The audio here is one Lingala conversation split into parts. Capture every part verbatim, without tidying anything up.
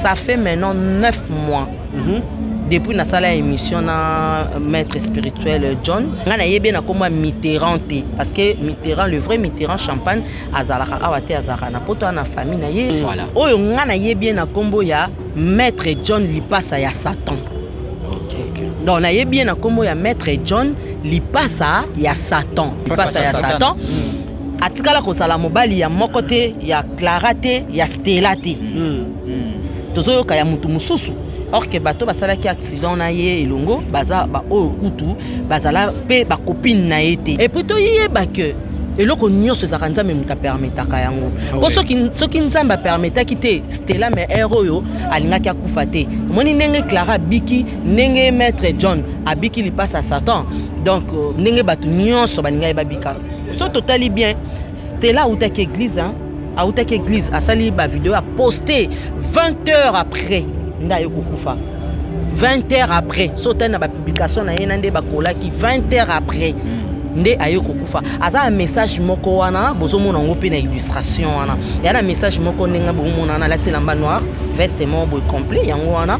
ça fait maintenant neuf mois. Mm-hmm. Depuis na sala émission na maître spirituel John, ngana yebé na komba Mitterrand parce que Mitterrand, le vrai Mitterrand Champagne azalaka awate azaka na poto na famille na ye. Voilà. Oyo ngana yebé na kombo ya maître John Lipasa ya Satan. OK. Donc na yebé na kombo ya maître John Lipasa ya Satan. Lipasa ya Satan. Mm. Atikala ko sala mobali ya mokote ya Clarate ya Stellate. Mm. Mm. Tozo ka ya mutu mususu. Or que bateau basala ki accident na ye elongo baza ba o kutu bazala pe ba copine na été et plutôt yé ba que eloko nyonso ezaka nzambe muta permetaka yango po soki soki nzambe permeta kite Stella mais héros yo alingaki akufa te moni ndenge Clara biki ndenge maître John abiki li passe à Satan donc ndenge batu nyonso baninga ba bika so totally bien Stella outaki église hein a outaki église asali ba vidéo a posté vingt heures après vingt heures après, sauter na ba publication na yenande ba kola ki vingt heures après. Nde ayoko kufa. Aza un message moko wana bozo mona ngope na illustration wana. Ya na message moko nenga bo mona na la lamba noir, vestement boy complet yango wana.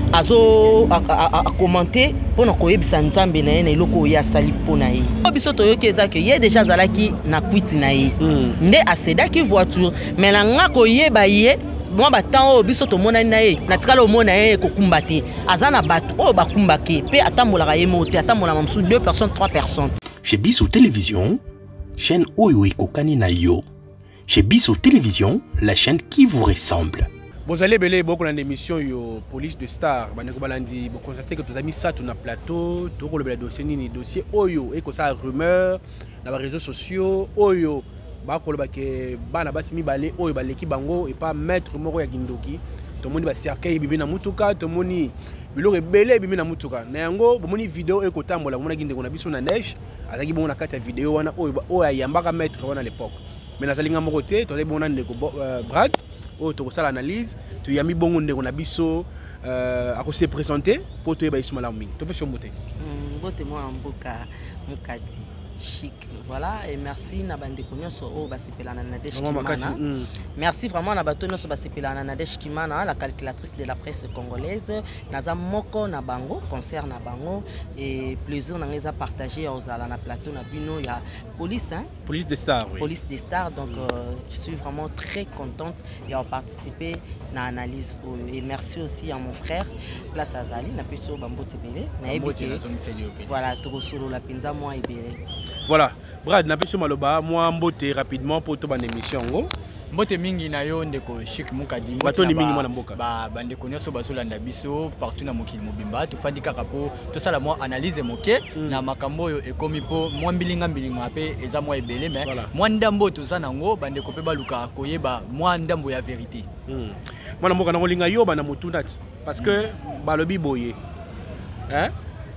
Azo a commenter pona koyebisa nzambe na ye na eloko ya sali pona ye. Biso toyoki ezaki ye déjà zalaki na kwiti na ye. Nde asedaki voiture mais la nga koyeba ye moi battant au biso to mona na ye na tikala mona ye ko kumbate azana bato o ba kumbake pe atambola ka yemo te atambola mamsu deux personnes trois personnes chez Biso Télévision chaîne oyo ekokani na yo chez Biso Télévision la chaîne qui vous ressemble. Vous allez belé beaucoup dans l'émission yo police de star bana ko balandi bo constater que tous amis ça na plateau to ko le dossier ni dossier oyo e ko ça rumeur dans les réseaux sociaux oyo bakolo ke bana basi mibale oyo baleki bango et pas maître moko ya Kindoki to moni ba cercueil bibi na mutuka to moni biloko ebele bibi na mutuka na yango bomoni video e ko tambola mona Kindeko na biso na neige azaki bon na kata video wana oyo oyo yambaka maître wana à l'époque mais na zalinga moko te to le bona ndeko Brad oyo to ko sala analyse to yami bongo ndeko na biso euh ako se présenter pour to ba ismala mingi to pe sombote mbote moi mboka mukadi chic voilà et merci na bande konyoso o basepela na Nadège Kimana merci vraiment na bato nyonso basepela na Nadège Kimana la calculatrice de la presse congolaise naza moko na bango concert na bango et plaisir na ngeza partager aux ala na plateau na bino ya police hein police des stars oui police des stars donc mm. euh, je suis vraiment très contente et à participer na analyse et merci aussi à mon frère place Azali na peso bambo tebele na ebike voilà to solo la penza moi ebele. Voilà, Brad, na peso maloba, moi mbote rapidement pour toute émission ngo. Mbote mingi na yo ndeko Chic Mukadi. Bato ni mingi mwana mboka. Ba bande konyoso bazolanda biso partout na mokili mobimba to fandi kaka po to sala moi analyse moke mm. na makambo yo ekomi po moi mbilinga mbilinga pe eza moi ebele mais voilà. Moi ndambo to zanango bande ko pe baluka koyeba moi ndambo ya vérité. Mm. Mwana mboka na kolinga yo bana mutundati parce que mm. balobi boye. Hein?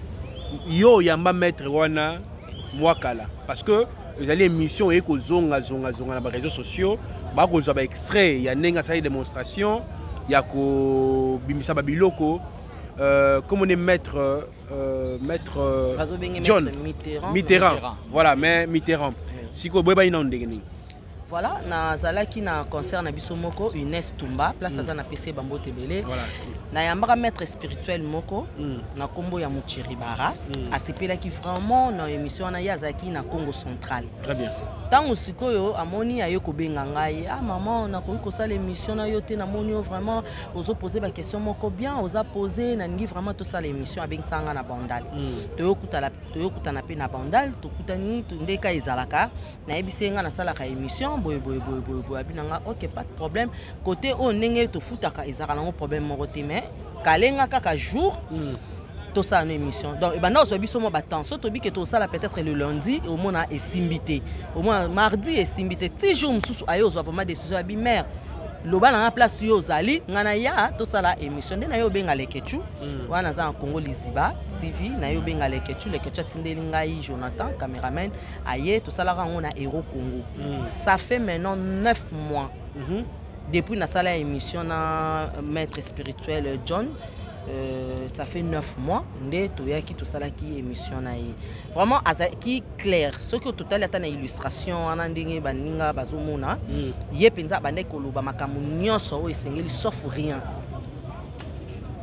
Yo yamba maître wana moi kala parce que vous allez émission et que zonga zonga zonga na réseaux sociaux ba ko zo ba extrait ya nenga sa démonstration ya ko bimisa babiloko euh comme on est maître euh, maître euh, John Mitterrand, Mitterrand. Mitterrand voilà mais Mitterrand si ko boy ba ina ndengeni voilà na zalaki na concert na biso moko Inès Tumba place aza na P C Bambo Tebele voilà na yambaka maître spirituel moko mm. na kombo ya Muchiribara mm. asepelaki vraiment na émission na yazaki na Congo central très bien tango sikoyo amoni ayo ko benga ngai ah maman na ko sala émission na yo te na moni vraiment ozo poser ba question moko bien oza poser na ngi vraiment to sala émission avec sanga na bandal mm. to yokuta la to yokuta na pe na bandal to kutani to ndeka ezalaka na ebisenga na sala ka émission boy boy boy boy boy abinanga OK pas de problème côté o ndenge to futaka ezaka na problème moko te mais kalenga kaka jour mm. tout ça une émission donc ben non so biso mo battant so to bi que tout ça là peut-être le lundi au moins na esimbité au moins mardi esimbité ti jour mususu ayo zo vraiment décision abi mère loba na place yo zali ngana ya tout ça là émission de na yo benga lekechu wana za en Congo Liziba T V na yo benga lekechu lekechu tindeli ngai Jonathan caméraman aye tout ça là on a héros Congo mm. ça fait maintenant neuf mois mm-hmm. depuis na sala émission na maître spirituel John. Euh, ça fait neuf mois ndé toyaki tout ça là qui émission na vraiment azaki clair ce que total ata na illustration ana ndenge baninga bazomona mm. ye penza bande koloba makamu nyonso o esengeli sauf rien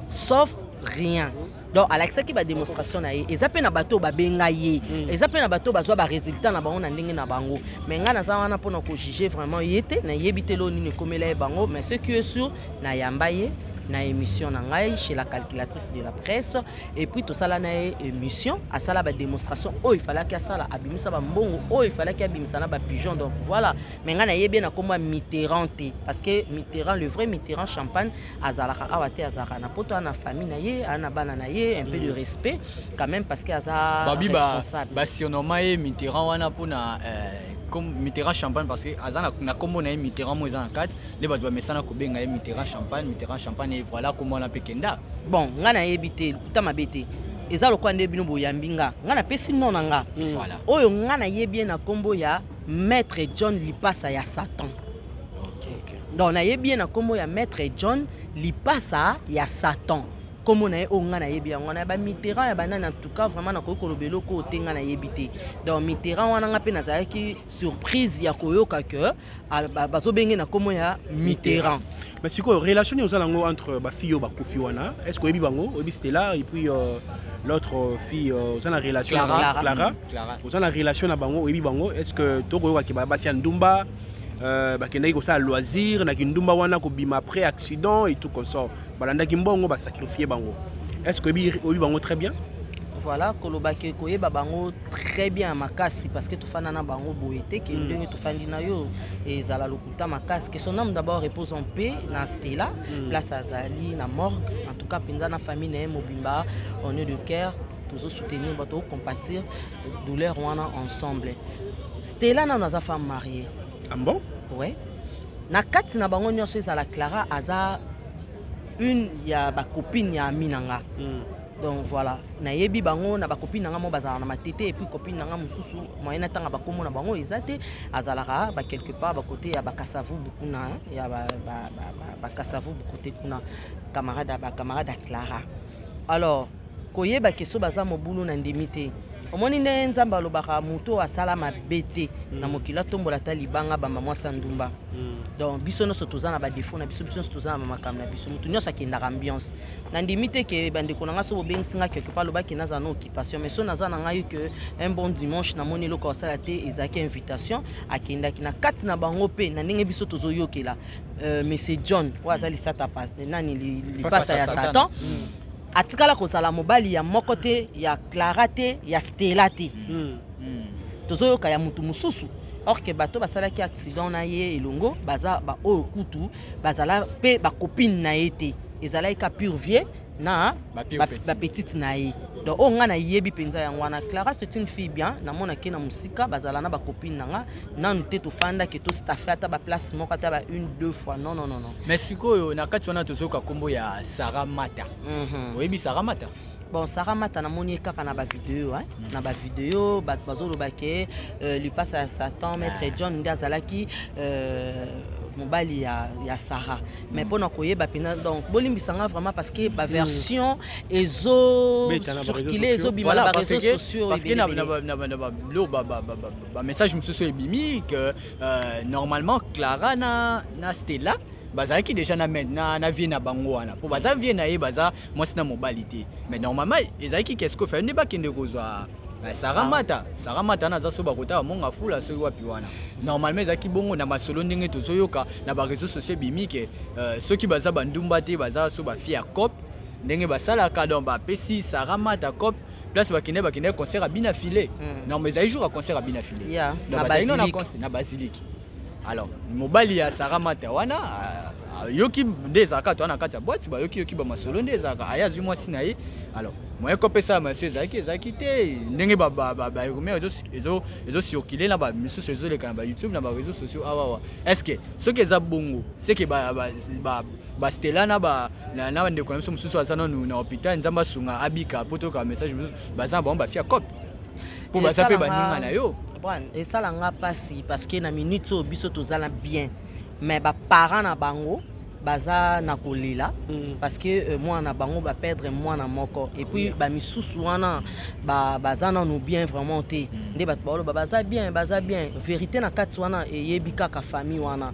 sauf rien. Donc Alexa qui va démonstration na ye ezape na bateau ba benga ye ezape na bateau bazwa ba résultat na bango na ndenge na bango mais nga na za wana pona ko juger vraiment yete na yebitelo nini komela bango mais ce qui est sûr na yamba ye na émission na ngai chez la calculatrice de la presse et puis tout ça là na émission à ça là ba démonstration oh il fallait que ça là abimisa ba mbongo oh il fallait que abimisa na ba pigeon donc voilà mais nga na yebi na komba Mitterrand parce que Mitterrand le vrai Mitterrand Champagne azalaka awate azaka na poto na famille na ye ana bana na ye un peu de respect quand même parce que aza responsable ba si on nomme Mitterrand wana pona comme Mitterrand Champagne parce que azana na kombo na Mitterrand mo ezana quatre les ba doit mesana ko benga Mitterrand Champagne Mitterrand Champagne et voilà comment on a pekenda bon nga na yebite kuta mabete eza lokwa nde bino boyambinga nga na pesi non nga voilà oyo nga na yebi na kombo ya Maître John Lipasa ya Satan. OK donc na yebi na kombo ya Maître John Lipasa ya Satan comme on a on a yebi on a ba Mitterrand ya banana en tout cas vraiment na ko kolobelo ko tenga na yebite donc Mitterrand wana nga pe na za ki surprise ya koyoka que bazo benge na komo ya Mitterrand mais c'est quoi relation aux alango entre ba fille ba kufi wana est-ce que yebi bango yebi Stella et puis euh, l'autre fille aux ana relation Clara Clara aux ana relation na bango yebi bango est-ce que to koyoka ke ba basi ndumba euh ba kendaki ko sa loisir na kindumba wana ko bima après accident et tout comme ça balanda kimbongo ba sacrifier bango est-ce que yebi bango très bien voilà kolobake koyeba bango très bien makasi parce que tofana na bango boyete ke ndenge tofandi na yo ezala lokuta makasi que son âme d'abord repose en paix na Stella place azali na morgue en tout cas penza na famille na mobimba on est de cœur toujours soutenir bato compatir douleur wana ensemble Stella na naza femme mariée. Ah bon? Ouais. Na kati na bango nyonso ezala Clara aza une ya ba copine ya Minanga. Mm. Donc voilà, na yebi bango na ba copine nanga mo bazala na matete et puis copine nanga mususu moyena tanga ba komo na bango ezate azalaka ba quelque part ba côté ya ba Kasavu bukuna ya ba ba ba, ba Kasavu côté kuna camarade ba camarade Clara. Alors koyeba keso baza mobulu na ndimité. Omoni nde nzamba alobaka muto asala mabete na mokila tombola ta libanga ba mama sandumba donc biso no sotoza na ba défaut na biso biso sotoza na makam na biso mutu nyosa kenda ambiance na ndimite ke bande konanga so bobensinga quelque part lobaki naza na occupation mais so naza na ngai que un bon dimanche na moni loko sala te ezaki invitation akenda kina kati na bango pe na ndenge biso tozoyokela euh monsieur John wazali sata passe nani li passa ya Satan atikala kozala mobali ya mokote ya Clara te ya Stella te tozoyoka ya mutu mususu or que bato basalaki accident na ye elongo baza ba oyo kutu bazala pe ba copine na ye te ezala ka purvier na ba petite na ye donc on nga na yebi penza ya wana Clara c'est une fille bien na mona ke na musika bazala na ba copine nanga na nte to fanda ke to staffer ta ba place moko ta ba une deux fois non non non non mais sikoyo na kati wana tozoka kombo ya Sarah Mata mhm oyebi Sarah Mata bon Sarah Mata na moni kaka na ba vidéo hein na ba vidéo ba bazolo baké lui passe à Satan Maître John ndazalaki euh mobali ya ya Sarah mais pona koyeba pena donc bolimbisanga vraiment parce que ba version ezo circuler ezo bima ba réseaux sociaux parce que na na ba ba message mususu ebimi que normalement Clara na na Stella bazaki déjà na maintenant na vie na bango wana pour baza vie na ye baza moi c'est na mobalité mais normalement ezaki qu'est-ce que fait ne ba kende kozwa Sarah Mata Sarah Mata na za so ba kota monga fula so wapi wana normalement ezaki bongo na masolo ndenge tozoyoka na ba réseaux sociaux bimike ceux qui baza bandumba te baza so ba fia cop ndenge basala ka donc ba pesi Sarah Mata cop place ba kine ba kine concert à bina filé non mais ezali jour à concert à bina filé na basilique na basilique alors mobali ya Sarah Mata wana yoki ndezaka to na kati ya boîte ba yoki yoki ba masolo ndezaka ayazu moi sinaye alors moi kopesa monsieur zaki ezaki te ndenge ba ba ba rumeur ezo ezo ezo circuler na ba misu ezo le kana ba YouTube na ba réseaux sociaux awa est-ce que ce que za bongo c'est que ba ba ba Stella na ba na na ndeko na misu mususu azana na hôpital nzamba sunga abika poto ka message baza ba ba fia cop pour ba zape ba ninga na yo bon et ça la nga pasi parce que na minute au biso tozala bien mais ba parents na bango baza na kolela parce que euh, moi na bango ba perdre moi na moko et puis ba misusu wana ba baza na no bien vraiment te nde ba ba baza bien baza bien vérité na kati wana e yebi kaka famille wana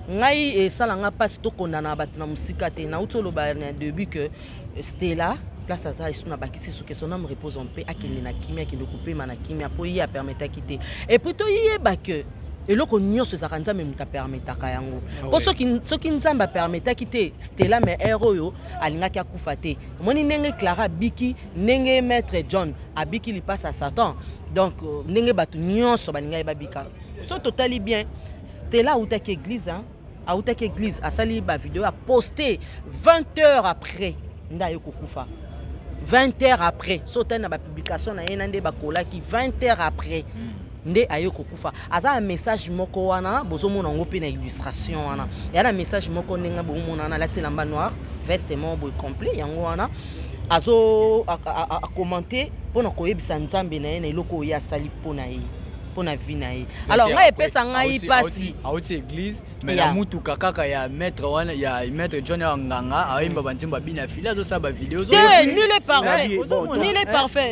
ngai esala nga pasi tokondana bato na mosika te nauti oloba na début que Stella place aza esuna bakisi soki son âme repose en paix akende na kimia akende kopema na kimia mpo ye apermetaki te et puis toyeba que eloko nyonso ezalaka nzambe moto apermetaka yango mpo soki nzambe apermetaki te Stella me ere oyo alingaki akufa te omoni ndenge Clara abiki ndenge maître John abiki lipasa Satan donc ndenge bato nyonso balingai babika so totali bien Stella autaki église autaki église asali bavideo a posté vingt heures après nde aye kokufa vingt heures après sotani na bapublication na ye na nde bakolaki vingt heures après nde aye kokufa aza un message moko wana bozomona ngo pe na illustration wana ya na message moko ndenge bomona na lati lamba noir veste mo boy complet yango wana azo a commenter pona koyebisa nzambe na ye na eloko ya sali pona ye pona vie na ye alors nga epesa ngai pasi auti église mais la mutuka kaka ya maître wana ya maître John Nganga aimba banzimba bina fila zo sa ba vidéo zo nul est parfait nul est parfait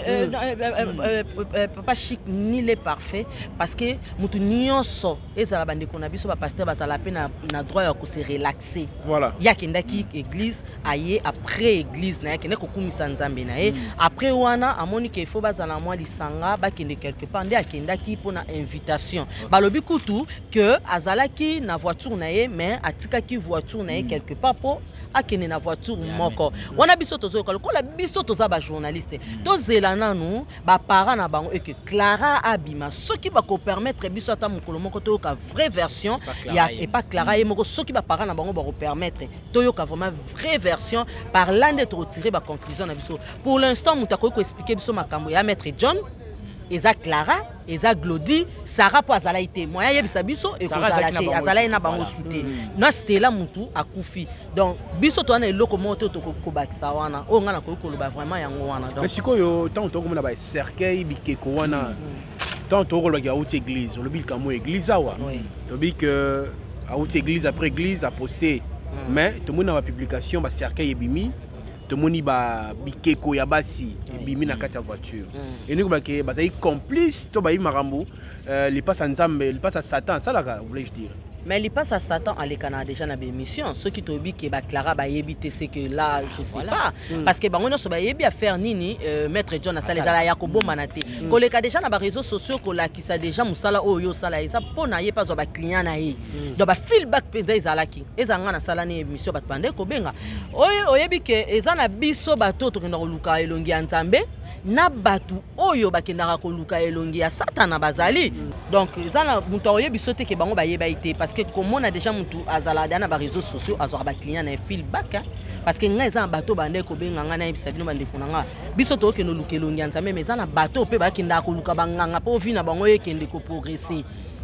papa chic nul est parfait parce que mutu nyonso ezala bande kona biso ba pasteur bazala pe na na droit ya ko se relaxer voilà ya kendaki église aye après église na yake ne ko kumisa nzambe na ye après wana amoni ke faut bazala moi lisanga ba kende quelque part nde akendaki pona invitation balobi kutu que azalaki na voiture nae mais atikaki voiture nae quelque part po akene na voiture moko wana biso tozo ko la biso toza ba journaliste tozela nanu ba parents na bango et que Clara abima soki ba ko permettre biso ata mokolo moko to ka vraie version ya et pas Clara et moko soki ba parents na bango ba ko permettre to yo ka vraiment vraie version par là d'être tirer ba conclusion na biso pour l'instant mutako ko expliquer biso makambo ya maître John eza Clara eza Glody Sarah po azala ite moya yebisa biso e kozala te azala na bango soute na Stella mutu akufi donc biso to na eloko moto to ko bakisa wana o ngana ko koloba vraiment yango wana donc mais sikoyo tant to komona ba cercueil bikeko wana tant to ko loga outi église le bil kamo église awa to bi que outi église après église a posté mais to mona ba publication ba cercueil ebimi to moni ba bikeko ya basi ebimi na kati ya voiture et nous ba ke ba zai complice to ba yi marambo les passe nzambe les passe Satan ça là voulais-je dire mais il passe à Satan à l'écana déjà na émission ceux qui tobi que ba Clara ba yebite c'est que là je sais voilà. pas mm. parce que bango so ba yebi à faire nini euh, maître John asala ezala yakobo manate mm. ko leka déjà na ba réseaux sociaux ko la ki sa déjà musala oyo sala eza pona ye pas ba client na ye mm. donc ba feedback penza ezala ki ezanga na sala ni émission bat bande ko benga oyo oyebi que ezana biso bato to kina luka elongi ya nzambe na batu oyo bakendaka ko luka elongi ya Satana bazali mm. donc ezana muto oyebi sote ke bango ba yeba ite parce que comme on a déjà mutu azala dans les réseaux sociaux azora ba client na feedback hein? parce que nga eza bato bande ko benga nga na ebisa bino bande kunanga biso to ke no lukelongi ya nzambe mais na bato pe ba kinda ko luka banganga po vi na bango yekende ko progresser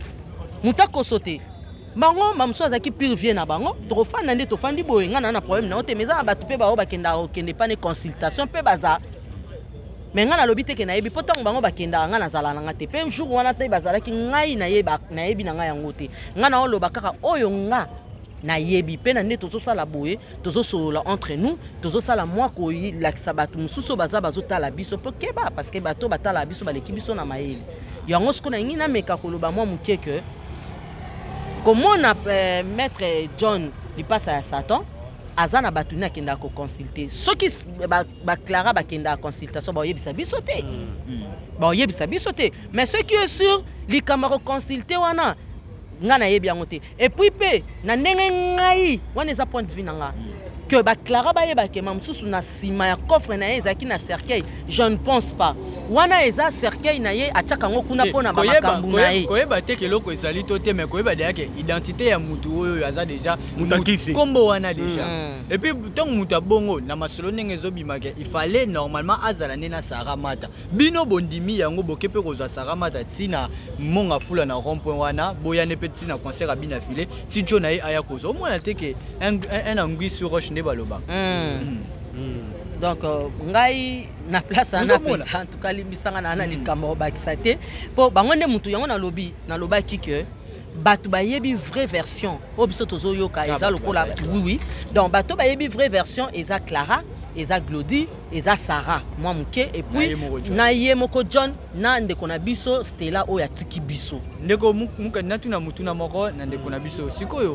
mutako sote bango mamso azaki pire vie na bango to fana nde to fandi boye nga na problème na ote mais na bato pe ba o ba kenda ko kende pa ne consultation pe baza mais nga na lobi te ke na yebi potang bango bakenda nga na zala nga te pe jour wana te bazala ki ngai na yeba na yebi na nga yango te nga na oloba kaka oyo nga na yebi pe na nde tozo sala boye tozo solo entre nous tozo sala moi ko la sabatu mususu baza bazo tala biso pe keba parce que bato batala biso baleki biso na mayeli yango siko na ngi na meka koloba moi muke que comment on a euh, maître John il passe à Satan azana batuna kenda ko consulter soki ba, ba Clara ba kenda consultation ba yebisa biso te ba yebisa biso te mais ce qui est sûr li kamaro consulter wana ngana yebi yango te et puis pe na ndenge ngai wana za point de vue nanga que ba Clara ba yeba ke mamsusu na sima ya coffre na ezaki na cercueil je ne pense pas wana eza cercueil na ye ataka ngo kuna pona ba makambu na ye koyeba te ke loko ezali to te mais koyeba de yake identité ya mutu oyo aza déjà mutakisi kombo wana déjà et puis tant muta bongo na masolo ndenge ezobima ke il fallait normalement azala nena Saramata bino bondimi yango bokepe kozwa Saramata tina monga fula na rond-point wana boyane pe tina concert a bina filé si jo na ye aya kozo au moins te ke un un angui sur roche ne baloba donc ngai na place na pita en tout cas limbisanga na na likambo bakisa te po bango nde mutu yango na lobi na lobaki que bato bayebi vraie version o biso tozo yoka eza lokola oui oui donc bato bayebi vraie version eza Clara eza Glody eza Sarah moi muke et puis na ye moko John na ndeko na biso Stella oyo atiki biso ndeko muka na tuna mutuna moko na ndeko na biso sikoyo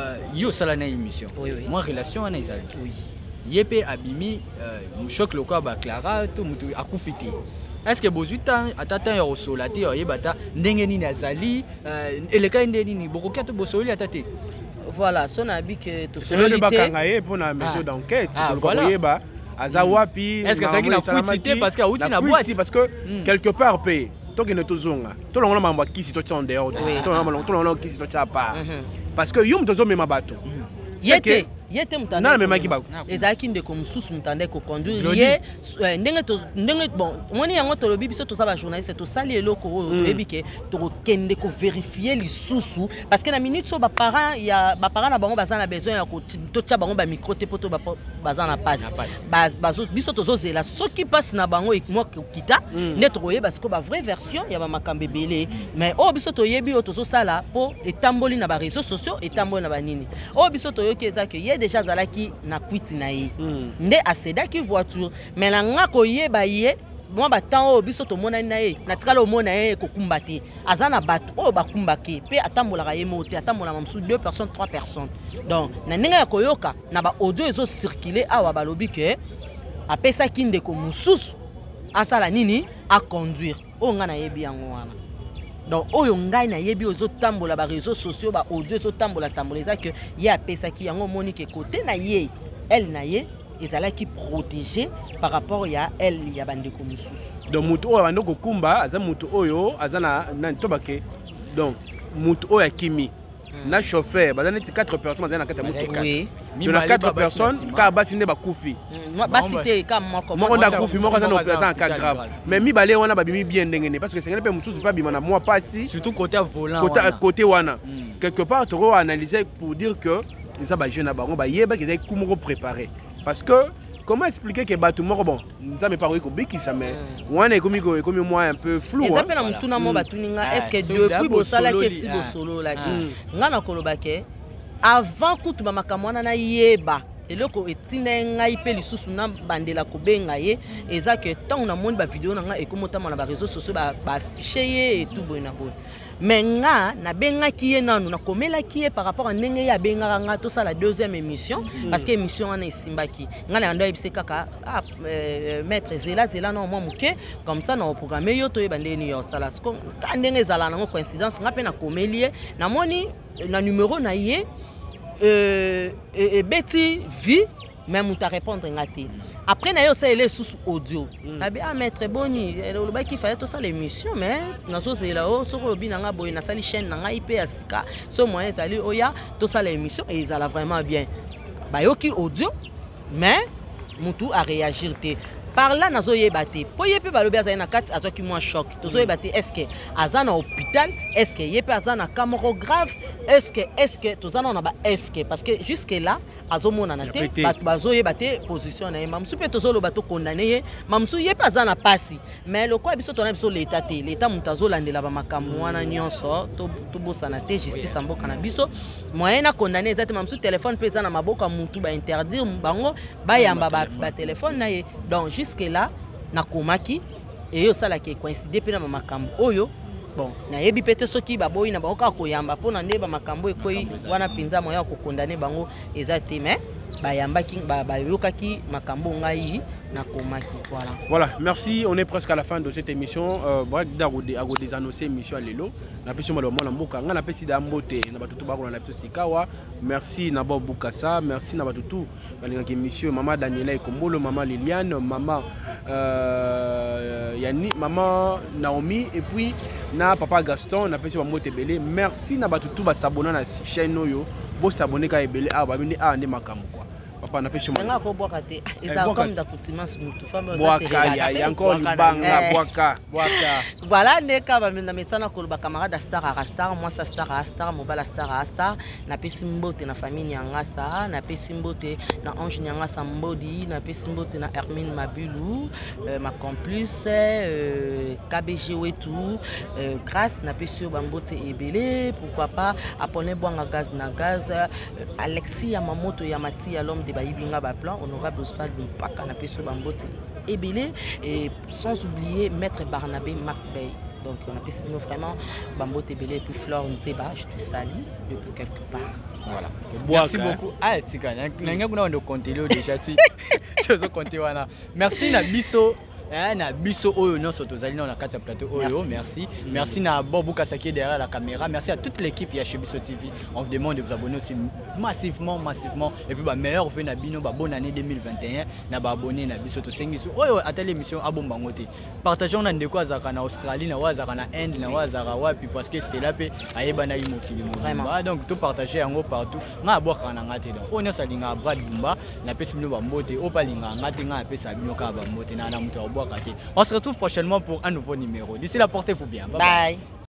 yo sala na émission moi relation wana ezali oui yepe abimi choc le quoi ba Clara to mutu akufiti est-ce que bozuta atata ya osolati ya yebata ndenge nini azali eleka ndenge nini bokokia to bosoli atate voilà son abi que to sololité bakanga ye pour na mesure d'enquête ko yeba aza wapi est-ce que ça qui na quitté parce que outi na boîte parce que quelque part paye to que ne tozonga to longola mambo kisi to en dehors to longola to longola kisi to cha pas parce que yum tozo mema bato yete yete mutande na mema ki bako ezaki ndeko mususu mutande ko conduire ye ndenge to ndenge bon moni yango to lobi biso to sa ba journaliste to sali eloko oyo to ebike to kende ko vérifier lisusu parce que na minute so ba parents ya ba parents na bango bazana besoin ya ko to tia bango ba micro te poto ba bazana passe base bazo biso to zo zela soki passe na bango mo kita ne to koyeba parce que ba vraie version ya ba makambe belé mais oh biso to yebi o to so sala po etamboli na ba réseaux sociaux etamboli na ba nini oh biso to yoki ezaki déjà zalaki na kwiti na ye nde asedaki voiture mais la nga ko yeba ye moi ba temps o biso to mona na ye na tikala o mona ye ko kumbati azana bato o ba kumbaki pe atambola ye mote atambola mamsu deux personnes trois personnes donc na ninga ya koyoka na ba audio ezo circuler awa balobi ke apesa kinde ko mususu asala nini a conduire o nga na yebi yango wana donc oyo ngai na yebi ozo tambola ba réseaux sociaux ba audio ezo tambola tambola za que ye apesa ki yango monique côté na ye elle na ye ezala ki protéger par rapport ya elle ya bandeko mususu donc mutu oyo bandeko kumba aza mutu oyo azana na tobake donc mutu oyo akimi na chauffeur bazana ti quatre personnes bazana kata mutu quatre donc na quatre personnes ka basi nde bakufi basi te ka moko moko nda kufi moko azana opération en cas grave mais mi balé wana babimi bien ndengene parce que c'est ngene pe mususu pa bima na moi passi surtout côté volant côté côté wana quelque part to analyser pour dire que les ba jeune ba ba yeba ki ezaki kumoko préparer parce que comment expliquer que bato moko bon ça me parle ko biki ça mais wana ekomi ko ekomi moi un peu flou hein ezapela mutuna mo batuninga est-ce que depuis bosala ke si bosolo la ki ngana kolobake avant kutu ba makamwana na yeba eloko etinda ngai pe lisusu na bandela kobenga ye eza que tant na monde ba vidéo na nga ekomotama na ba réseaux sociaux ba ba afficher ye et tout boina boy mais nga na benga ki ye nanu na komela ki ye par rapport à ndenge ya benga nga to ça la deuxième émission parce que émission wana esimbaki nga na ndo ebise kaka ah maître Zela Zela non moi muke comme ça na programme yo to yeba ndeni yo sala ko ndenge zala na coïncidence nga pe na komeli na moni na numéro na ye euh et Betty vie même ta répondre ngati après na yo ça ele sous audio na bi a maître boni le ba ki fallait tout ça l'émission mais na so c'est là o so ko bi na nga boy na sali chaîne na nga I P asika so moyen sali oya tout ça l'émission et ils allaient vraiment bien ba yo ki audio mais mutu a réagir te par là nazo yebate po yepe balobi azana kati azoki moi choc tozo yebate est-ce que azana hôpital est-ce que yepe azana camaro grave est-ce que est-ce que tozana na ba est-ce que parce que jusque là azomona na te bat bazo yebate position na mamsu pe tozo lo bato condamné mamsu yepe azana pasi mais le quoi biso tona biso l'état te l'état mutazo landela ba makambo wana nyonso to to bosana te justice amboka na biso moyen na condamné ezate mamsu téléphone pesa na maboka mutu ba interdire bango ba yamba ba téléphone na ye donc que là na komaki et yo sala ki coïncider pe na makambo oyo bon na yebi pete soki ba boyi na ba ka koyamba pona nde ba makambo ekoyi wana pinza moya ko condamner bango ezate mais ba yamba ki ba ba yokaki makambo ngai na komaki voilà voilà merci on est presque à la fin de cette émission euh bref d'agode agode des annoncer émission lelo na peso malo mona mboka nga na pesi da mbote na batutu ba ko na peso sikawa merci na bo bukasa merci na batutu balinga ki monsieur maman Daniela Ikombolo maman Liliane maman euh yani maman Naomi et puis na papa Gaston na pesi ba mbote belé merci na batutu ba s'abonner na chaîne oyo bo s'abonner ka ebelé ah ba bindi ah ndé makambo quoi papa na pesi nga ko boka te eza comme d'accoutumance mutu femme boka ya encore libanga boka boka voilà ndeka ba na mesana ko ba camarade star à star moi ça star à star mobile star à star na pesi mbote na famille nyanga sa na pesi mbote na ange nyanga sa mbodi na pesi mbote na Hermine Mabulu ma complice K B G wetu grâce na pesi ba mbote ebelé pourquoi pas Apolline Bwanga gaz na gaz Alexis Yamamoto Yamati ya l'homme te baibinga ba plan honorable Oswald Mpaka na peso bambote ebele et sans oublier maître Barnabé Macbey. Donc on a pu vraiment Bambote Ebele et puis Flore Nteba, je te salue depuis quelque part. Voilà. Merci beaucoup. Ah, tika, n'anga kuna ndo compter déjà si. Tu compter wana. Merci na biso. Eh, na biso oyo non sotozali na kati ya plateau oyo. Merci. Merci na Bobo Kasaki derrière la caméra. Merci à toute l'équipe ya chez Biso T V. On vous demande de vous abonner aussi massivement, massivement. Et puis bah meilleur fait na bino ba bonne année deux mille vingt et un na ba abonné na Biso to sengiso. Oyo atali émission abombangote. Partageons na ndeko azaka na Australie na wazaka na Inde na wazaka wapi parce que c'était là pe ayeba na imokili mo. Vraiment. Donc tout partager yango partout. Na boka na ngate donc. On a salinga Brad Bumba na pesi bino ba mbote opalinga ngate nga pesa bino ka ba mbote na na muto. On se retrouve prochainement pour un nouveau numéro. D'ici là, portez-vous bien. Bye bye. Bye.